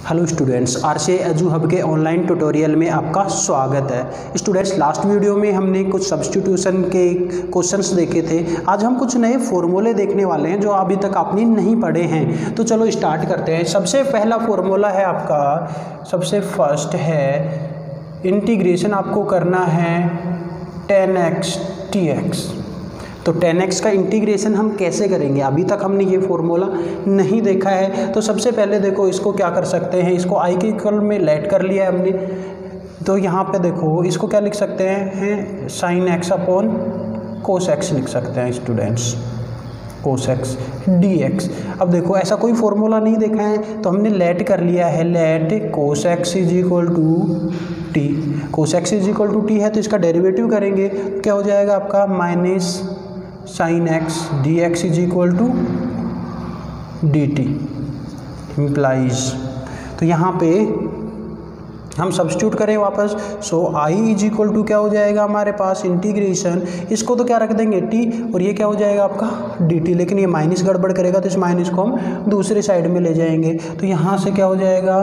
Hello students, RCI Edu Hub के online tutorial में आपका स्वागत है। स्टूडेंट्स, लास्ट वीडियो में हमने कुछ सब्स्टिट्यूशन के क्वेश्चंस देखे थे। आज हम कुछ नए फॉर्मूले देखने वाले हैं जो अभी तक आपने नहीं पढ़े हैं। तो चलो स्टार्ट करते हैं। सबसे पहला फॉर्मूला है आपका, सबसे फर्स्ट है इंटीग्रेशन आपको करना है 10x dx। तो 10x का इंटीग्रेशन हम कैसे करेंगे, अभी तक हमने ये फॉर्मूला नहीं देखा है। तो सबसे पहले देखो, इसको क्या कर सकते हैं, इसको i के इक्वल में लेट कर लिया है हमने। तो यहाँ पे देखो, इसको क्या लिख सकते हैं, sine x upon cos x लिख सकते हैं स्टूडेंट्स, कोस x dx। अब देखो, ऐसा कोई फॉर्मूला नहीं देखा है तो हमने लेट कर लिया है, let cos x is equal to t. Cos x is equal to t है तो इसका डेरिवेटिव करेंगे तो क्या हो जाएगा आपका, minus sine x dx is equal to dt implies. तो यहाँ पे हम सब्स्टिट्यूट करें वापस, so i is equal to क्या हो जाएगा हमारे पास, इंटीग्रेशन, इसको तो क्या रख देंगे t, और ये क्या हो जाएगा आपका dt। लेकिन ये माइनस गड़बड़ करेगा तो इस माइनस को हम दूसरे साइड में ले जाएंगे। तो यहाँ से क्या हो जाएगा,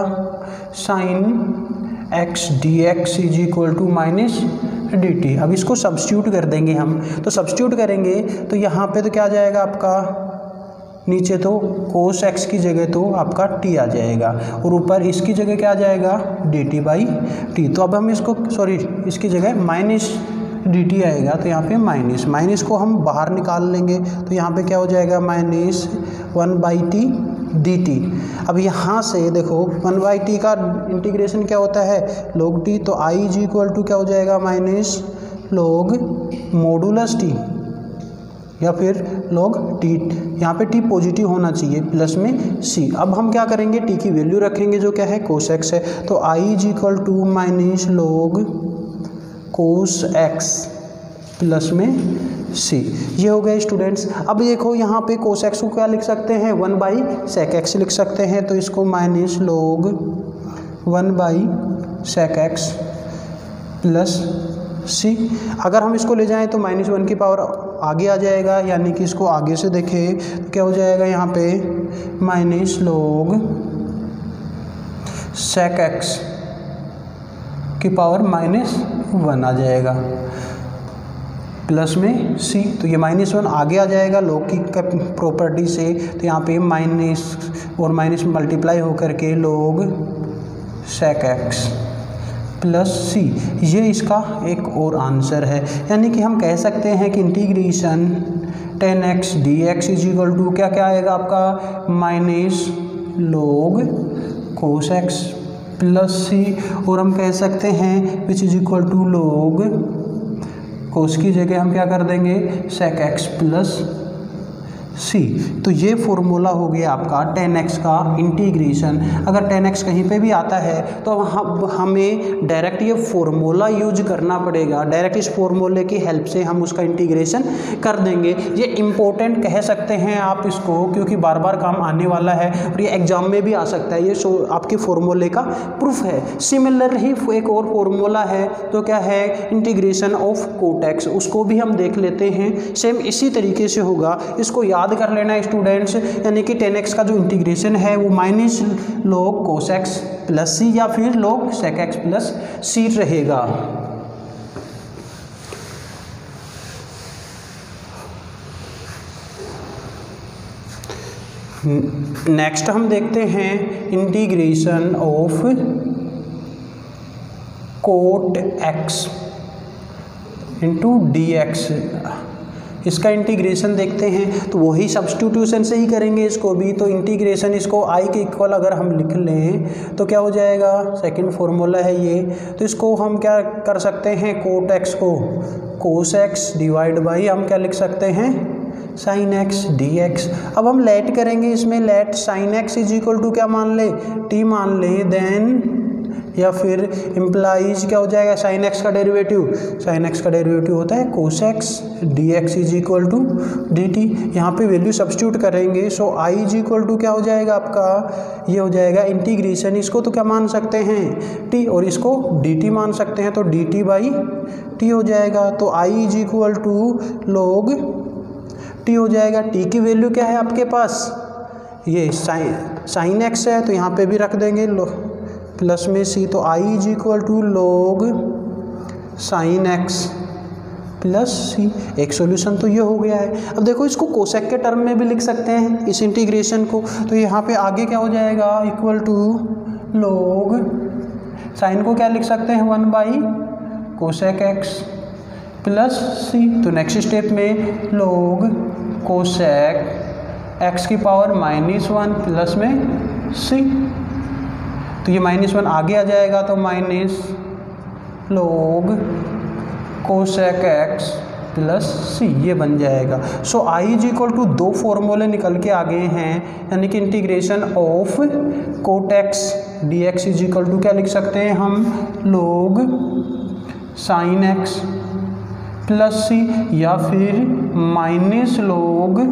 sine x dx is equal to minus dt। अब इसको सब्स्टिट्यूट कर देंगे हम। तो सब्स्टिट्यूट करेंगे तो यहाँ पे तो क्या आ जाएगा आपका, नीचे तो कोस x की जगह तो आपका t आ जाएगा और ऊपर इसकी जगह क्या आ जाएगा, dt बाई t। तो अब हम इसको, सॉरी, इसकी जगह माइनस dt आएगा। तो यहाँ पे माइनस, माइनस को हम बाहर निकाल लेंगे तो यहाँ पे क्या हो जाएगा, माइनस 1/t dt। अब यहाँ से देखो 1/t का इंटीग्रेशन क्या होता है, log t। तो i इज इक्वल टू क्या हो जाएगा, माइनस log मॉडुलस t या फिर log t। यहाँ पे t पॉजिटिव होना चाहिए, प्लस में c। अब हम क्या करेंगे, t की वैल्यू रखेंगे जो क्या है, कोस x है। तो i is equal to minus log cos x plus में c। ये हो गए स्टूडेंट्स। अब देखो यहाँ पे कोस x को क्या लिख सकते हैं, 1/sec x लिख सकते हैं। तो इसको minus log 1/sec x plus c। अगर हम इसको ले जाएं तो -1 की पावर आगे आ जाएगा, यानी कि इसको आगे से देखें तो क्या हो जाएगा, यहाँ पे माइनस log sec x की पावर -1 आ जाएगा प्लस में c। तो ये -1 आगे आ जाएगा log की प्रॉपर्टी से। तो यहाँ पे माइनस और माइनस मल्टीप्लाई होकर के log sec x plus c। ये इसका एक और आंसर है। यानी कि हम कह सकते हैं कि integration 10x dx is equal to क्या क्या आएगा आपका, minus log cos x plus c। और हम कह सकते हैं which is equal to log cos की जगह हम क्या कर देंगे, sec x प्लस c। तो ये फॉर्मूला हो गया आपका 10x का इंटीग्रेशन। अगर 10x कहीं पे भी आता है तो हमें डायरेक्ट ये फॉर्मूला यूज करना पड़ेगा। डायरेक्ट इस फॉर्मूले की हेल्प से हम उसका इंटीग्रेशन कर देंगे। ये इम्पोर्टेंट कह सकते हैं आप इसको, क्योंकि बार बार काम आने वाला है और ये एग्जाम में भी आ सकता है। ये आपके फॉर्मूले का प्रूफ है। सिमिलर ही एक और फॉर्मूला है तो क्या है, इंटीग्रेशन ऑफ कोट x, उसको भी हम देख लेते हैं। सेम इसी तरीके से होगा, इसको याद कर लेना स्टूडेंट्स। यानी कि 10x का जो इंटीग्रेशन है वो minus log cos x plus c या फिर log sec x plus c रहेगा। नेक्स्ट हम देखते हैं integration of cot x into dx। इसका इंटीग्रेशन देखते हैं तो वही सब्स्टिट्यूशन से ही करेंगे इसको भी। तो इंटीग्रेशन, इसको i के इक्वल अगर हम लिख लें तो क्या हो जाएगा, सेकंड फॉर्मूला है ये। तो इसको हम क्या कर सकते हैं, कोट x को कोस x डिवाइड बाई हम क्या लिख सकते हैं, साइन x dx। अब हम लेट करेंगे इसमें, let sine x is equal to क्या मान ले, t मान ले, देन या फिर इम्प्लाइज क्या हो जाएगा, साइन x का डेरिवेटिव, साइन x का डेरिवेटिव होता है cos x dx is equal to dt। यहाँ पे वैल्यू सब्स्टिट्यूट करेंगे। So i is equal to क्या हो जाएगा आपका, ये हो जाएगा इंटीग्रेशन, इसको तो क्या मान सकते हैं t और इसको dt मान सकते हैं, तो dt बाई t हो जाएगा। तो i is equal to log t हो जाएगा। t की वैल्यू क्या है आपके पास, ये साइन एक्स है तो यहाँ पे भी रख देंगे प्लस में सी, तो i is equal to log sine x plus c. एक सॉल्यूशन तो ये हो गया है। अब देखो इसको कोसेक के टर्म में भी लिख सकते हैं इस इंटीग्रेशन को, तो यहाँ पे आगे क्या हो जाएगा, इक्वल टू लॉग साइन को क्या लिख सकते हैं 1 by cosec x plus c. तो नेक्स्ट स्टेप में लॉग कोसेक एक्स की पावर -1 प्लस में सी, तो ये -1 आगे आ जाएगा, तो minus log cosec x plus c ये बन जाएगा। So i is equal to 2 फॉर्मूले निकल के आ गए हैं, यानी कि integration of cot x d x is equal to क्या लिख सकते हैं हम, लॉग साइन एक्स प्लस सी, या फिर minus log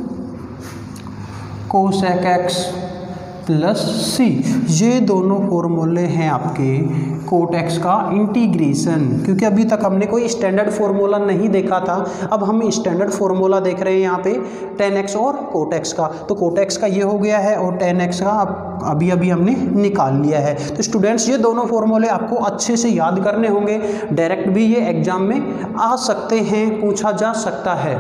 cosec x plus c. ये दोनों फॉर्मूले हैं आपके कोट एक्स का इंटीग्रेशन, क्योंकि अभी तक हमने कोई स्टैंडर्ड फार्मूला नहीं देखा था, अब हम स्टैंडर्ड फार्मूला देख रहे हैं यहाँ पे tan x और कोट एक्स का। तो कोट एक्स का ये हो गया है और tan x का अभी अभी हमने निकाल लिया है। तो स्टूडेंट्स ये दोनों फॉर्मूले आपको अच्छे से याद करने होंगे, डायरेक्ट भी ये एग्जाम में आ सकते हैं, पूछा जा सकता है।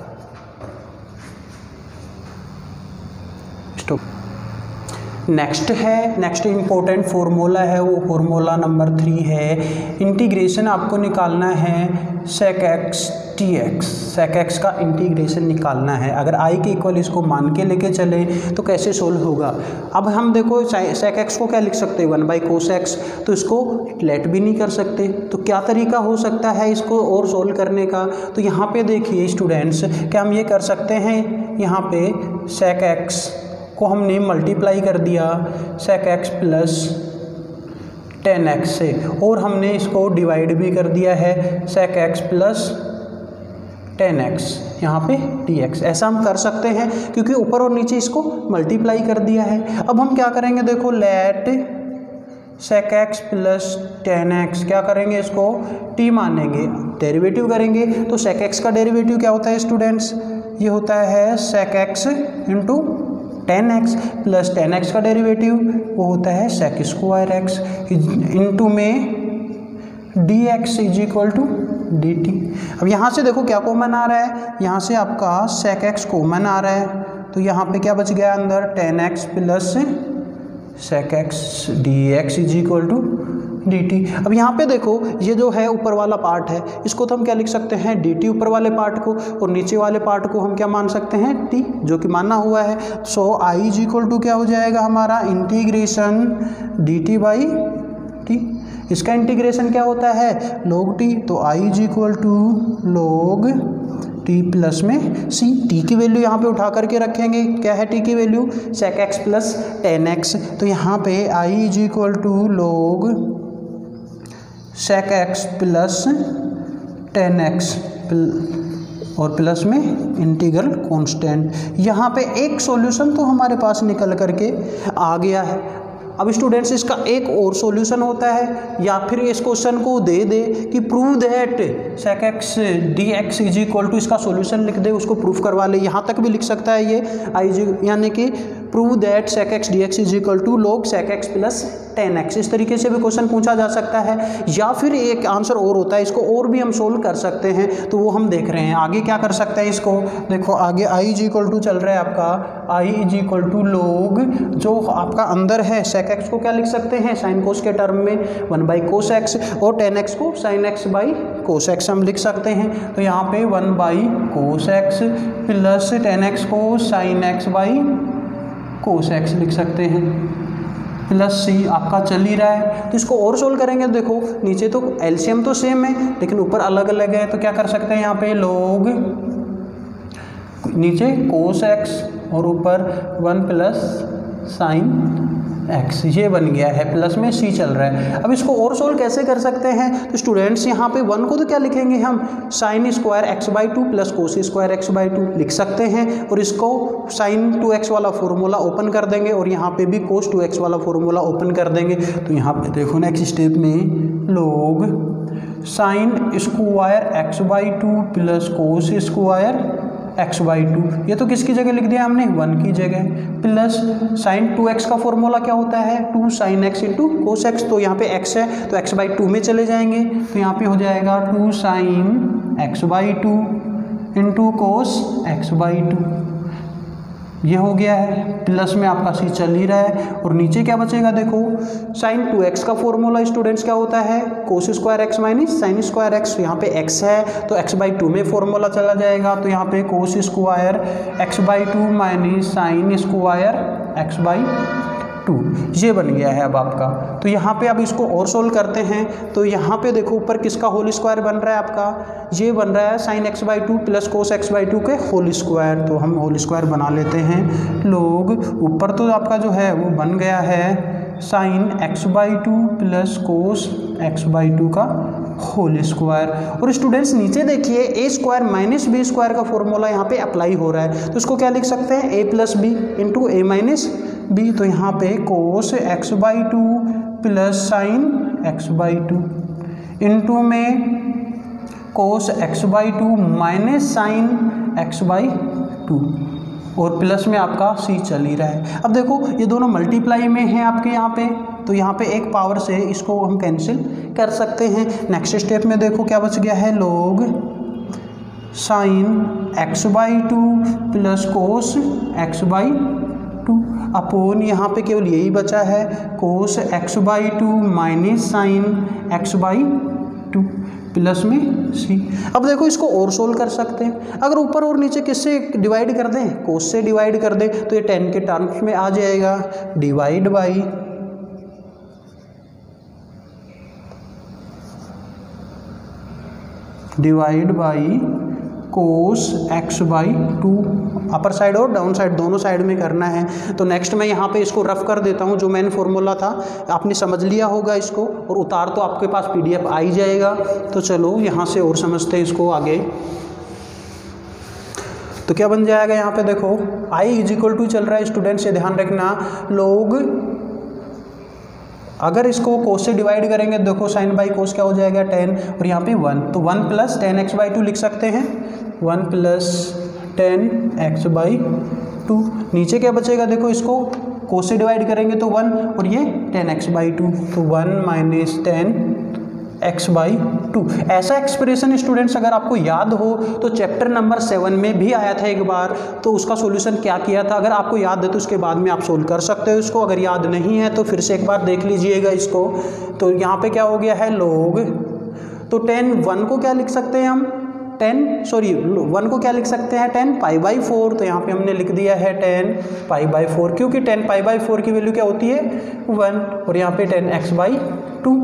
नेक्स्ट इम्पोर्टेंट फार्मूला है, वो फार्मूला नंबर 3 है, इंटीग्रेशन आपको निकालना है sec x t x. Sec x का इंटीग्रेशन निकालना है। अगर आई के इक्वल इसको मान के लेके चले तो कैसे सोल्व होगा। अब हम देखो सेक एक्स को क्या लिख सकते हैं 1 बाई कोस एक्स, तो इसको लेट भी नहीं कर सकते, तो क्या तरीका हो सकता है इसको और सोल्व करने का। तो यहाँ पे देखिए स्टूडेंट्स, क्या हम ये कर सकते हैं, यहाँ पे सेक एक्स को हमने मल्टीप्लाई कर दिया sec x plus tan x से, और हमने इसको डिवाइड भी कर दिया है sec x plus tan x यहाँ पे dx। ऐसा हम कर सकते हैं क्योंकि ऊपर और नीचे इसको मल्टीप्लाई कर दिया है। अब हम क्या करेंगे, देखो let sec x plus tan x, क्या करेंगे इसको t मानेंगे, डेरिवेटिव करेंगे। तो सेक एक्स का डेरिवेटिव क्या होता है स्टूडेंट्स, ये होता है sec x into tan x plus tan x का डेरिवेटिव वो होता है सेक स्क्वायर एक्स इंटू में dx is equal to dt। अब यहाँ से देखो क्या कॉमन आ रहा है, यहाँ से आपका सेक एक्स कॉमन आ रहा है, तो यहाँ पे क्या बच गया अंदर tan x plus sec x dx is equal to dt। अब यहाँ पे देखो ये जो है ऊपर वाला पार्ट है, इसको तो हम क्या लिख सकते हैं dt ऊपर वाले पार्ट को, और नीचे वाले पार्ट को हम क्या मान सकते हैं t, जो कि माना हुआ है। So i is equal to क्या हो जाएगा हमारा इंटीग्रेशन dt बाई t। इसका इंटीग्रेशन क्या होता है log t, तो i is equal to log t plus में c। t की वैल्यू यहाँ पे उठा करके रखेंगे, क्या है t की वैल्यू sec x plus tan x, तो यहाँ पे i is equal to log sec x plus tan x और प्लस में इंटीग्रल कांस्टेंट। यहाँ पे एक सॉल्यूशन तो हमारे पास निकल करके आ गया है। अब स्टूडेंट्स इसका एक और सॉल्यूशन होता है, या फिर इस क्वेश्चन को दे दे कि prove that sec x d x is equal to, इसका सॉल्यूशन लिख दे, उसको प्रूफ करवा ले, यहाँ तक भी लिख सकता है ये आई, यानी कि prove that sec x d x is equal to log sec x plus tan x। इस तरीके से भी क्वेश्चन पूछा जा सकता है, या फिर एक आंसर और होता है, इसको और भी हम सोल्व कर सकते हैं, तो वो हम देख रहे हैं आगे क्या कर सकते हैं इसको। देखो आगे i इज इक्वल टू चल रहा है आपका i is equal to log जो आपका अंदर है सेक एक्स को क्या लिख सकते हैं साइन कोस के टर्म में 1 बाई कोस एक्स, और tan x को sine x by cos x हम लिख सकते हैं। तो यहाँ पे 1 by cos x plus tan x को sine x by cos x लिख सकते हैं, प्लस सी आपका चल ही रहा है। तो इसको और सोल्व करेंगे, देखो नीचे तो एलसीएम तो सेम है लेकिन ऊपर अलग अलग है, तो क्या कर सकते हैं यहाँ पे लॉग नीचे कोस एक्स और ऊपर 1 प्लस साइन एक्स, ये बन गया है, प्लस में सी चल रहा है। अब इसको और सोल्व कैसे कर सकते हैं, तो स्टूडेंट्स यहाँ पे 1 को तो क्या लिखेंगे हम sine square x by 2 plus cos square x by 2 लिख सकते हैं, और इसको साइन 2x वाला फॉर्मूला ओपन कर देंगे और यहाँ पे भी कोस 2x वाला फॉर्मूला ओपन कर देंगे। तो यहाँ पे देखो नेक्स्ट स्टेप में log sine square x by 2 plus cos square x/2, ये तो किसकी जगह लिख दिया हमने 1 की जगह, प्लस साइन 2x का फॉर्मूला क्या होता है 2 sin x into cos x, तो यहाँ पे x है तो x/2 में चले जाएंगे, तो यहाँ पे हो जाएगा 2 sin x/2 into cos x/2, ये हो गया है, प्लस में आपका c चल ही रहा है, और नीचे क्या बचेगा देखो साइन 2x का फॉर्मूला स्टूडेंट्स क्या होता है cos square x minus sine square x, यहाँ पे x है तो x/2 में फॉर्मूला चला जाएगा, तो यहाँ पे cos square x/2 minus sine square x/2, ये बन गया है अब आपका। तो यहाँ पे अब इसको और सोल्व करते हैं, तो यहाँ पे देखो ऊपर किसका होल स्क्वायर बन रहा है आपका, ये बन रहा है sign x/2 plus cos x/2 के होल स्क्वायर, तो हम होल स्क्वायर बना लेते हैं लोग, ऊपर तो आपका जो है वो बन गया है sign x/2 plus cos x/2 का होल स्क्वायर, और स्टूडेंट्स नीचे देखिए a square minus b square का फॉर्मूला यहाँ पे अप्लाई हो रहा है, तो इसको क्या लिख सकते हैं a plus b into a minus b, तो यहाँ पे कोस x/2 plus sign x/2 into में कोस x/2 माइनस साइन x/2, और प्लस में आपका c चल ही रहा है। अब देखो ये दोनों मल्टीप्लाई में हैं आपके यहाँ पे, तो यहाँ पे एक पावर से इसको हम कैंसिल कर सकते हैं। नेक्स्ट स्टेप में देखो क्या बच गया है लोग sign x/2 plus cos x/2 upon यहाँ पे केवल यही बचा है cos x/2 minus sine x/2 plus में c। अब देखो इसको और सोल्व कर सकते हैं, अगर ऊपर और नीचे किससे डिवाइड कर दें कोस से डिवाइड कर दें तो ये 10 के टर्म्स में आ जाएगा, divide by cos x/2, upper side और डाउन साइड दोनों साइड में करना है। तो नेक्स्ट मैं यहाँ पे इसको रफ कर देता हूँ, जो मैंने फॉर्मूला था आपने समझ लिया होगा इसको, और उतार तो आपके पास PDF आ ही जाएगा। तो चलो यहाँ से और समझते हैं इसको आगे। तो क्या बन जाएगा यहाँ पे देखो i = चल रहा है स्टूडेंट्स, ये ध्यान रखना लोग, अगर इसको कोस से डिवाइड करेंगे देखो साइन बाई कोस क्या हो जाएगा 10, और यहाँ पे 1, तो 1 प्लस 10x/2 लिख सकते हैं, 1 प्लस 10x/2, नीचे क्या बचेगा देखो इसको कोस से डिवाइड करेंगे तो 1 और ये 10x/2, तो 1 माइनस 10x/2। ऐसा एक्सप्रेशन स्टूडेंट्स अगर आपको याद हो तो चैप्टर नंबर 7 में भी आया था एक बार, तो उसका सॉल्यूशन क्या किया था, अगर आपको याद है तो उसके बाद में आप सोल्व कर सकते हो इसको, अगर याद नहीं है तो फिर से एक बार देख लीजिएगा इसको। तो यहाँ पे क्या हो गया है लोग, तो 1 को क्या लिख सकते हैं हम 1 को क्या लिख सकते हैं 10 π/4, तो यहाँ पे हमने लिख दिया है 10 π/4, क्योंकि 10 π/4 की वैल्यू क्या होती है 1, और यहाँ पे 10x/2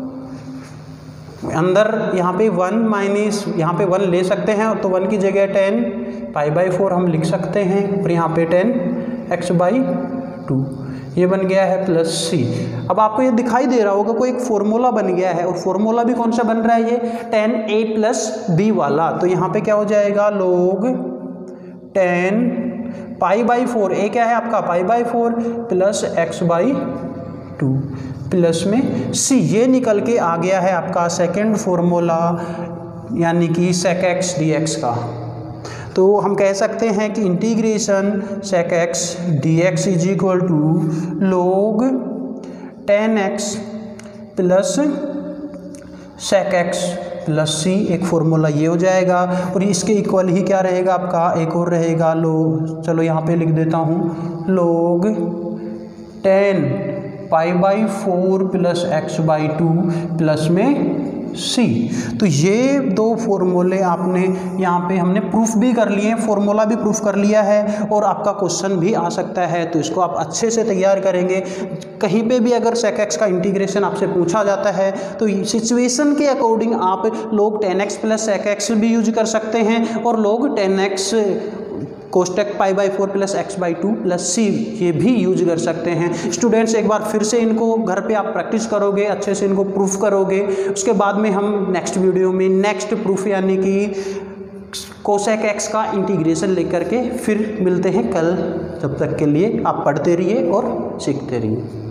अंदर यहाँ पे 1 माइनस यहाँ पे 1 ले सकते हैं, तो 1 की जगह 10 π/4 हम लिख सकते हैं, और यहाँ पे 10x/2 ये बन गया है प्लस c। अब आपको ये दिखाई दे रहा होगा कोई एक फॉर्मूला बन गया है, और फॉर्मूला भी कौन सा बन रहा है ये 10a + b वाला, तो यहाँ पे क्या हो जाएगा लोग 10 π/4, a क्या है आपका π/4 प्लस x/2 प्लस में c, ये निकल के आ गया है आपका सेकंड फॉर्मूला यानी कि sec x dx का। तो हम कह सकते हैं कि integration sec x dx = log 10x plus sec x plus c, एक फॉर्मूला ये हो जाएगा, और इसके इक्वल ही क्या रहेगा आपका एक और रहेगा log, चलो यहाँ पे लिख देता हूँ log 10 π/4 प्लस x/2 प्लस में c। तो ये दो फॉर्मूले आपने यहाँ पे हमने प्रूफ भी कर लिए हैं, फॉर्मूला भी प्रूफ कर लिया है, और आपका क्वेश्चन भी आ सकता है, तो इसको आप अच्छे से तैयार करेंगे। कहीं पे भी अगर sec x का इंटीग्रेशन आपसे पूछा जाता है तो सिचुएशन के अकॉर्डिंग आप लोग 10x प्लस sec x भी यूज कर सकते हैं, और लोग 10x कोष्टक π/4 plus x/2 plus c ये भी यूज कर सकते हैं। स्टूडेंट्स एक बार फिर से इनको घर पे आप प्रैक्टिस करोगे, अच्छे से इनको प्रूफ करोगे, उसके बाद में हम नेक्स्ट वीडियो में नेक्स्ट प्रूफ यानी कि कोसेक x का इंटीग्रेशन लेकर के फिर मिलते हैं कल। तब तक के लिए आप पढ़ते रहिए और सीखते रहिए।